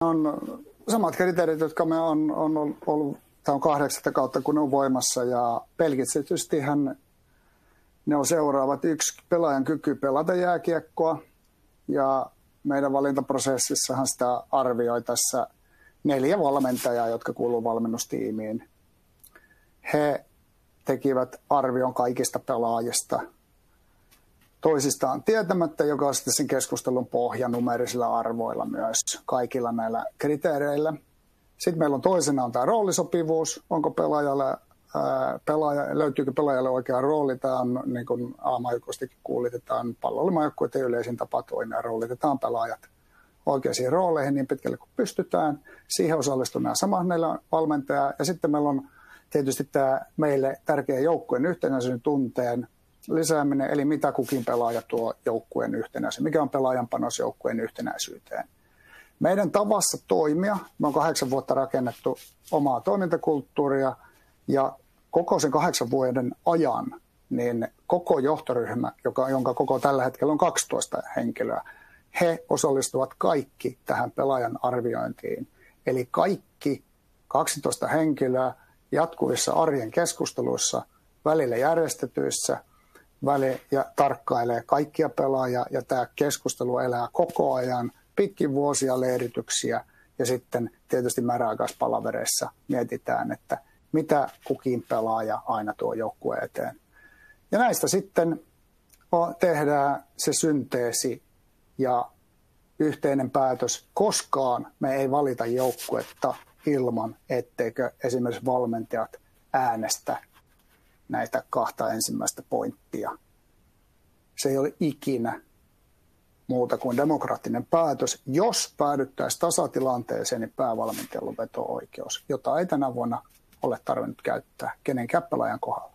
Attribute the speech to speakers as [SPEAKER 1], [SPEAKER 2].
[SPEAKER 1] On samat kriteerit, jotka me on ollut, tämä on 8 kautta, kun ne on voimassa, ja pelkistetystihän ne on seuraavat: 1, pelaajan kyky pelata jääkiekkoa, ja meidän valintaprosessissahan sitä arvioi tässä 4 valmentajaa, jotka kuuluu valmennustiimiin. He tekivät arvion kaikista pelaajista toisistaan tietämättä, joka on sitten sen keskustelun pohja numerisilla arvoilla myös kaikilla näillä kriteereillä. Sitten meillä on toisena on tämä roolisopivuus. Onko löytyykö pelaajalle oikea rooli? Tämä on, niin kuin A-maajoukkueestakin kuulitetaan, palloilumaajoukkueiden yleisin tapa toimia. Roolitetaan pelaajat oikeisiin rooleihin niin pitkälle kuin pystytään. Siihen osallistuu nämä samat 4 valmentajaa. Ja sitten meillä on tietysti tämä meille tärkeä joukkueen yhtenäisyyden tunteen lisääminen, eli mitä kukin pelaaja tuo joukkueen yhtenäisyyteen, mikä on pelaajan panos joukkueen yhtenäisyyteen. Meidän tavassa toimia, me on 8 vuotta rakennettu omaa toimintakulttuuria, ja koko sen 8 vuoden ajan niin koko johtoryhmä, jonka koko tällä hetkellä on 12 henkilöä, he osallistuvat kaikki tähän pelaajan arviointiin. Eli kaikki 12 henkilöä jatkuvissa arjen keskusteluissa, välillä järjestetyissä, ja tarkkailee kaikkia pelaajia, ja tämä keskustelu elää koko ajan, pitkin vuosia leirityksiä, ja sitten tietysti määräaikaispalavereissa mietitään, että mitä kukin pelaaja aina tuo joukkueen eteen. Ja näistä sitten tehdään se synteesi ja yhteinen päätös. Koskaan me ei valita joukkuetta ilman, etteikö esimerkiksi valmentajat äänestä näitä 2 ensimmäistä pointtia. Se ei ole ikinä muuta kuin demokraattinen päätös. Jos päädyttäisiin tasatilanteeseen, niin päävalmentajalla on veto-oikeus, jota ei tänä vuonna ole tarvinnut käyttää kenenkään pelaajan kohdalla.